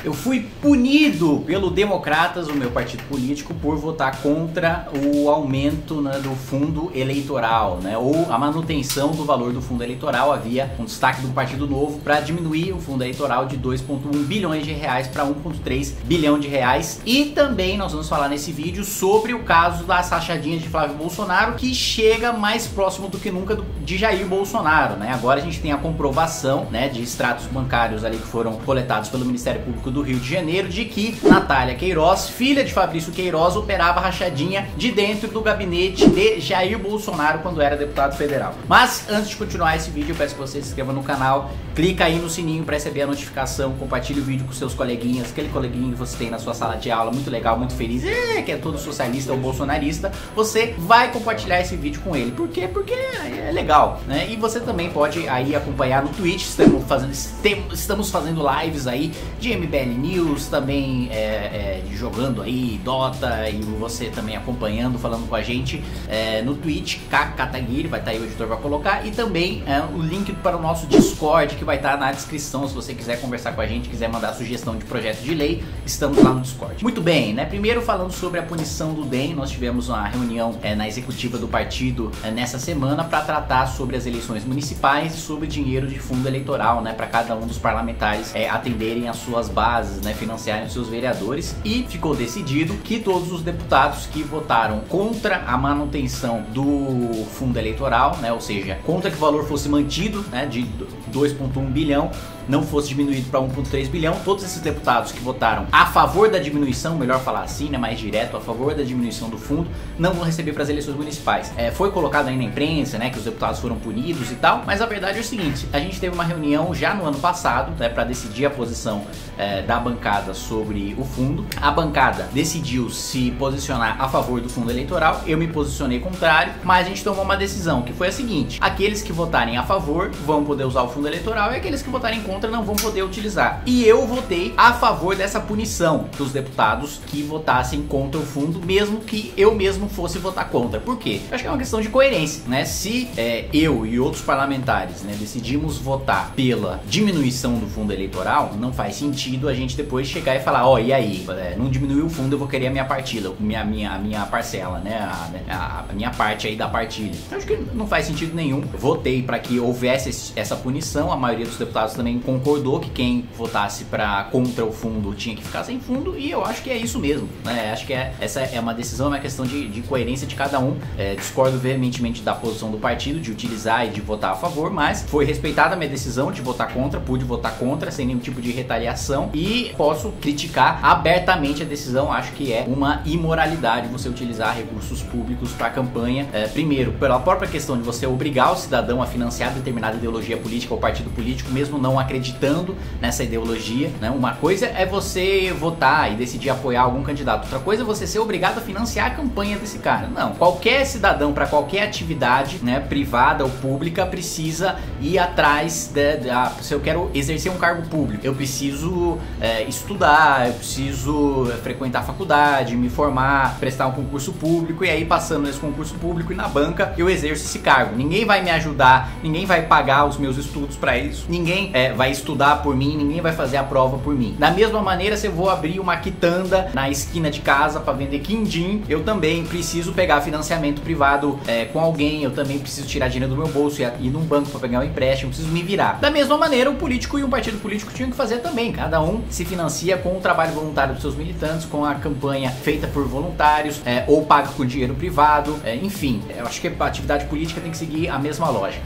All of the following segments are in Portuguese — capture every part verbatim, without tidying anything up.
Eu fui punido pelo Democratas, o meu partido político, por votar contra o aumento, né, do fundo eleitoral, né, ou a manutenção do valor do fundo eleitoral. Havia um destaque do Partido Novo para diminuir o fundo eleitoral de dois vírgula um bilhões de reais para um vírgula três bilhão de reais. E também nós vamos falar nesse vídeo sobre o caso das rachadinhas de Flávio Bolsonaro, que chega mais próximo do que nunca do, de Jair Bolsonaro, né? Agora a gente tem a comprovação, né, de extratos bancários ali que foram coletados pelo Ministério Público do Rio de Janeiro, de que Natália Queiroz, filha de Fabrício Queiroz, operava rachadinha de dentro do gabinete de Jair Bolsonaro quando era deputado federal. Mas antes de continuar esse vídeo, eu peço que você se inscreva no canal, clica aí no sininho para receber a notificação, compartilhe o vídeo com seus coleguinhas, aquele coleguinha que você tem na sua sala de aula, muito legal, muito feliz, é, que é todo socialista ou bolsonarista, você vai compartilhar esse vídeo com ele. Por quê? Porque é legal, né? E você também pode aí acompanhar no Twitch, estamos fazendo, estamos fazendo lives aí de M B L News, também é, é, jogando aí Dota, e você também acompanhando, falando com a gente é, no Twitch, K Kataguiri, vai estar aí, o editor vai colocar, e também é, o link para o nosso Discord, que vai estar na descrição, se você quiser conversar com a gente, quiser mandar sugestão de projeto de lei, estamos lá no Discord. Muito bem, né? Primeiro falando sobre a punição do D E M, nós tivemos uma reunião é, na executiva do partido é, nessa semana para tratar sobre as eleições municipais e sobre dinheiro de fundo eleitoral, né, para cada um dos parlamentares é, atenderem as suas bases, né, financiarem os seus vereadores, e ficou decidido que todos os deputados que votaram contra a manutenção do fundo eleitoral, né, ou seja, contra que o valor fosse mantido, né, de dois vírgula um bilhão, não fosse diminuído para um vírgula três bilhão, todos esses deputados que votaram a favor da diminuição, melhor falar assim, né, mais direto, a favor da diminuição do fundo, não vão receber para as eleições municipais. É, foi colocado aí na imprensa, né, que os deputados foram punidos e tal, mas a verdade é o seguinte: a gente teve uma reunião já no ano passado, né, para decidir a posição é, da bancada sobre o fundo. A bancada decidiu se posicionar a favor do fundo eleitoral, eu me posicionei contrário, mas a gente tomou uma decisão que foi a seguinte: aqueles que votarem a favor vão poder usar o fundo eleitoral e aqueles que votarem contra não vão poder utilizar. E eu votei a favor dessa punição dos deputados que votassem contra o fundo, mesmo que eu mesmo fosse votar contra. Por quê? Eu acho que é uma questão de coerência, né? Se é, eu e outros parlamentares, né, decidimos votar pela diminuição do fundo eleitoral, não faz sentido a gente depois chegar e falar: ó, oh, e aí, é, não diminuiu o fundo, eu vou querer a minha partilha, minha, minha, minha parcela, né? A, a, a minha parte aí da partilha. Eu acho que não faz sentido nenhum. Eu votei para que houvesse essa punição, a maioria dos deputados também concordou que quem votasse para contra o fundo tinha que ficar sem fundo, e eu acho que é isso mesmo, né? Acho que é, essa é uma decisão, é uma questão de, de coerência de cada um. É, discordo veementemente da posição do partido de utilizar e de votar a favor, mas foi respeitada a minha decisão de votar contra, pude votar contra sem nenhum tipo de retaliação, e posso criticar abertamente a decisão. Acho que é uma imoralidade você utilizar recursos públicos para campanha, é, primeiro pela própria questão de você obrigar o cidadão a financiar determinada ideologia política ou partido político, mesmo não acreditando nessa ideologia, né? Uma coisa é você votar e decidir apoiar algum candidato, outra coisa é você ser obrigado a financiar a campanha desse cara. Não, qualquer cidadão para qualquer atividade, né, privada ou pública, precisa ir atrás de, de, de, se eu quero exercer um cargo público, eu preciso é, estudar, eu preciso frequentar a faculdade, me formar, prestar um concurso público, e aí passando nesse concurso público e na banca eu exerço esse cargo. Ninguém vai me ajudar, ninguém vai pagar os meus estudos para isso, ninguém é, vai estudar por mim, ninguém vai fazer a prova por mim. Da mesma maneira, se eu vou abrir uma quitanda na esquina de casa para vender quindim, eu também preciso pegar financiamento privado é, com alguém, eu também preciso tirar dinheiro do meu bolso e ir num banco para pegar um empréstimo, eu preciso me virar. Da mesma maneira, o político e um partido político tinham que fazer também. Cada um se financia com o trabalho voluntário dos seus militantes, com a campanha feita por voluntários, é, ou paga com dinheiro privado, é, enfim, eu acho que a atividade política tem que seguir a mesma lógica.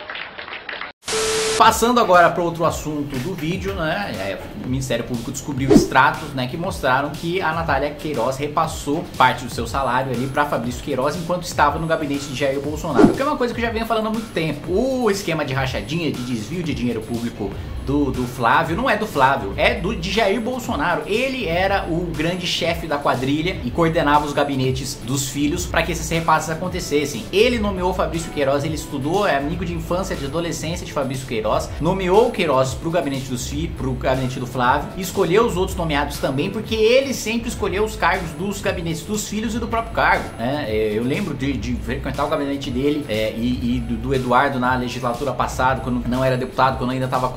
Passando agora para outro assunto do vídeo, né, o Ministério Público descobriu extratos, né, que mostraram que a Natália Queiroz repassou parte do seu salário ali para Fabrício Queiroz enquanto estava no gabinete de Jair Bolsonaro, que é uma coisa que eu já venho falando há muito tempo. O esquema de rachadinha, de desvio de dinheiro público do, do Flávio, não é do Flávio, é do de Jair Bolsonaro. Ele era o grande chefe da quadrilha e coordenava os gabinetes dos filhos para que esses repasses acontecessem. Ele nomeou Fabrício Queiroz, ele estudou, é amigo de infância, de adolescência de Fabrício Queiroz, nomeou o Queiroz pro gabinete dos filhos, pro gabinete do Flávio, e escolheu os outros nomeados também, porque ele sempre escolheu os cargos dos gabinetes dos filhos e do próprio cargo, né? Eu lembro de, de frequentar o gabinete dele é, e, e do, do Eduardo na legislatura passada, quando não era deputado, quando ainda estava conhecendo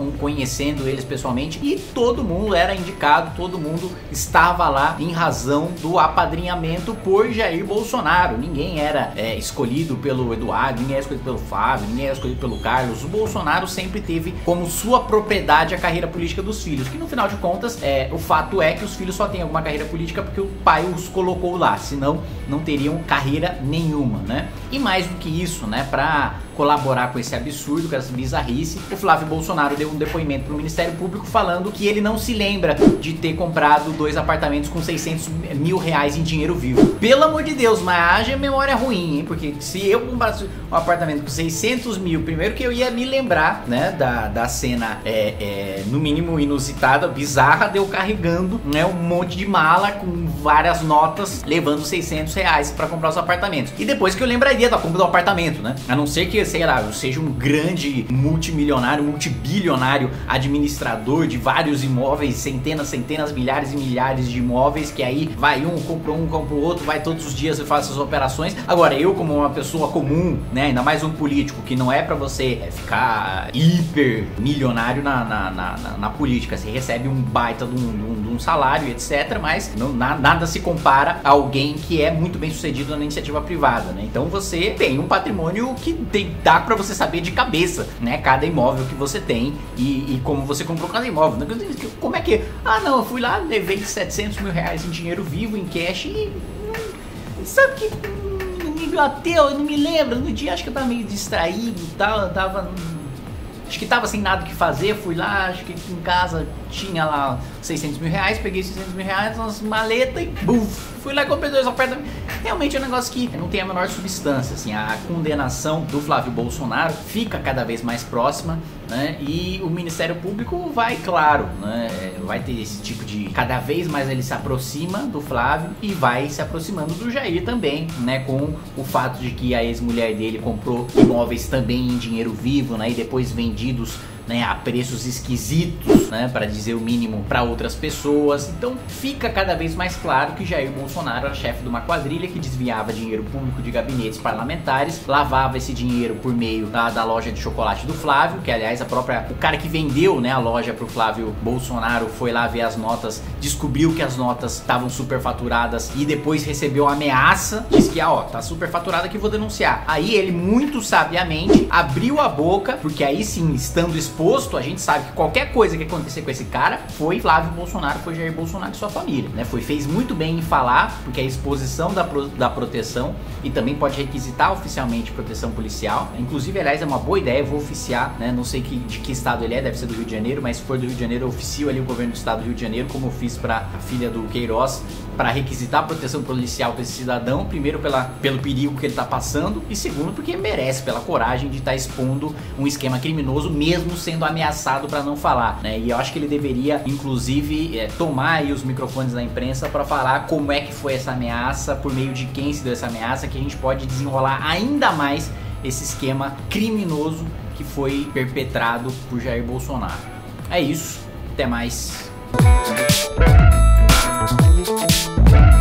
conhecendo eles pessoalmente, e todo mundo era indicado, todo mundo estava lá em razão do apadrinhamento por Jair Bolsonaro. Ninguém era é, escolhido pelo Eduardo, ninguém era escolhido pelo Flávio, ninguém era escolhido pelo Carlos. O Bolsonaro sempre teve como sua propriedade a carreira política dos filhos, que no final de contas, é, o fato é que os filhos só têm alguma carreira política porque o pai os colocou lá, senão não teriam carreira nenhuma, né? E mais do que isso, né, pra colaborar com esse absurdo, com essa bizarrice, o Flávio Bolsonaro deu um depoimento pro Ministério Público falando que ele não se lembra de ter comprado dois apartamentos com seiscentos mil reais em dinheiro vivo. Pelo amor de Deus, mas haja memória ruim, hein? Porque se eu comprasse um apartamento com seiscentos mil, primeiro que eu ia me lembrar, né, da, da cena, é, é, no mínimo inusitada, bizarra, de eu carregando, né, um monte de mala com várias notas, levando seiscentos reais pra comprar os apartamentos. E depois que eu lembraria da compra do apartamento, né? A não ser que, sei lá, eu seja um grande multimilionário, multibilionário administrador de vários imóveis, centenas, centenas, milhares e milhares de imóveis, que aí vai um, compra um, compra o outro, vai todos os dias e faz essas operações. Agora, eu como uma pessoa comum, né, ainda mais um político, que não é pra você é, ficar hiper milionário na, na, na, na, na política, você recebe um baita de um, de um, de um salário, etc, mas não, na, nada se compara a alguém que é muito bem sucedido na iniciativa privada, né? Então você tem um patrimônio que tem, dá pra você saber de cabeça, né, cada imóvel que você tem e, e como você comprou cada imóvel. Como é que... Ah, não, eu fui lá, levei setecentos mil reais em dinheiro vivo, em cash e... Sabe que... Me bateu, eu não me lembro, no dia acho que eu tava meio distraído e tal, eu tava... Acho que tava sem nada o que fazer, fui lá, acho que em casa tinha lá seiscentos mil reais, peguei seiscentos mil reais, umas maletas e buf, fui lá e comprei dois apartamentos. Realmente é um negócio que não tem a menor substância, assim, a condenação do Flávio Bolsonaro fica cada vez mais próxima, né, e o Ministério Público vai, claro, né, vai ter esse tipo de... Cada vez mais ele se aproxima do Flávio e vai se aproximando do Jair também, né, com o fato de que a ex-mulher dele comprou imóveis também em dinheiro vivo, né, e depois vendidos, né, a preços esquisitos, né, para dizer o mínimo, para outras pessoas. Então fica cada vez mais claro que Jair Bolsonaro era chefe de uma quadrilha que desviava dinheiro público de gabinetes parlamentares, lavava esse dinheiro por meio da, da loja de chocolate do Flávio, que aliás a própria, o cara que vendeu, né, a loja pro Flávio Bolsonaro foi lá ver as notas, descobriu que as notas estavam superfaturadas e depois recebeu ameaça, disse que, ah, ó, tá superfaturada que vou denunciar. Aí ele muito sabiamente abriu a boca, porque aí sim, estando exposto, a gente sabe que qualquer coisa que acontecer com esse cara foi Flávio Bolsonaro, foi Jair Bolsonaro e sua família, né? Foi, fez muito bem em falar, porque a exposição da, pro, da proteção, e também pode requisitar oficialmente proteção policial. Inclusive, aliás, é uma boa ideia, eu vou oficiar, né? Não sei que, de que estado ele é, deve ser do Rio de Janeiro, mas se for do Rio de Janeiro, eu oficio ali o governo do estado do Rio de Janeiro, como eu fiz para a filha do Queiroz, para requisitar a proteção policial para esse cidadão, primeiro pela, pelo perigo que ele está passando, e segundo porque merece, pela coragem de estar tá expondo um esquema criminoso, mesmo sendo ameaçado para não falar, né? E eu acho que ele deveria, inclusive, é, tomar aí os microfones da imprensa para falar como é que foi essa ameaça, por meio de quem se deu essa ameaça, que a gente pode desenrolar ainda mais esse esquema criminoso que foi perpetrado por Jair Bolsonaro. É isso, até mais. We'll be right back.